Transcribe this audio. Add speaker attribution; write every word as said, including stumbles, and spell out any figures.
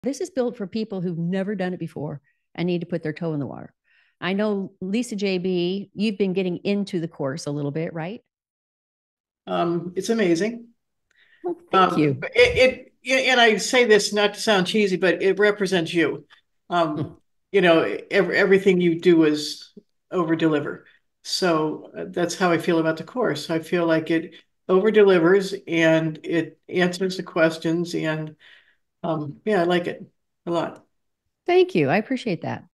Speaker 1: This is built for people who've never done it before and need to put their toe in the water. I know, Lisa J B, you've been getting into the course a little bit, right?
Speaker 2: Um, it's amazing.
Speaker 1: Well, thank
Speaker 2: Um,
Speaker 1: you.
Speaker 2: it, it, and I say this not to sound cheesy, but it represents you. Um, you know, ev everything you do is over deliver. So uh, that's how I feel about the course. I feel like it over delivers and it answers the questions, and um, yeah, I like it a lot.
Speaker 1: Thank you. I appreciate that.